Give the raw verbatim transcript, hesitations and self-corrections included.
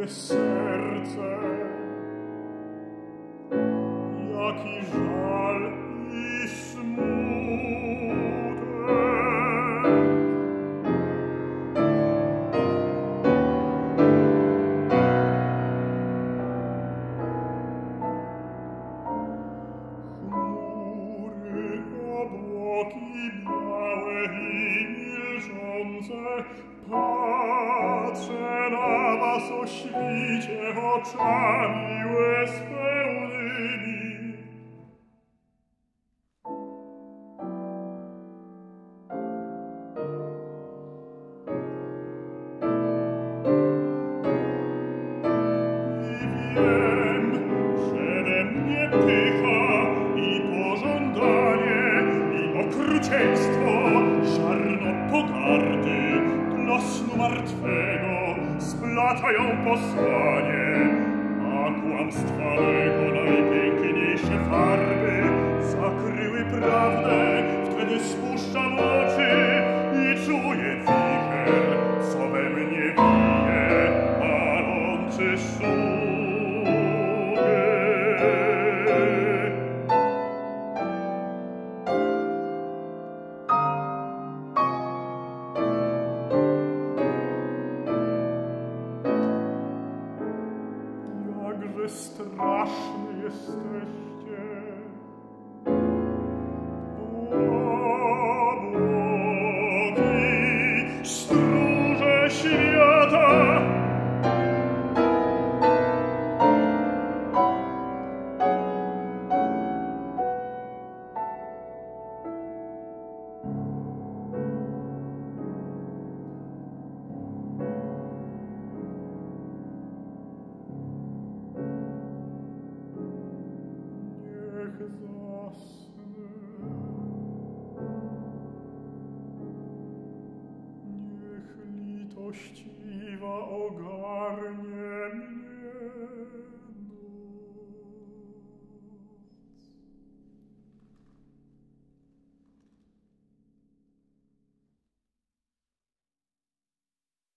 serce. Jaki żal i smutek. Chmury, obłoki białe i milczące, patrzę na was o świcie oczami łez pełnymi. I wiem, że we mnie pycha i pożądanie, i okrucieństwo, ziarno pogardy dla snu martwego splatają posłanie, a kłamstwa mego najpiękniejsze farby zakryły prawdę. Wtedy spuszczam oczy i czuję wicher, co we mnie wije, palący sukień. Jakże straszny jesteście, obłoki, stróże świata. Niech zasnę, niech litościwa ogarnie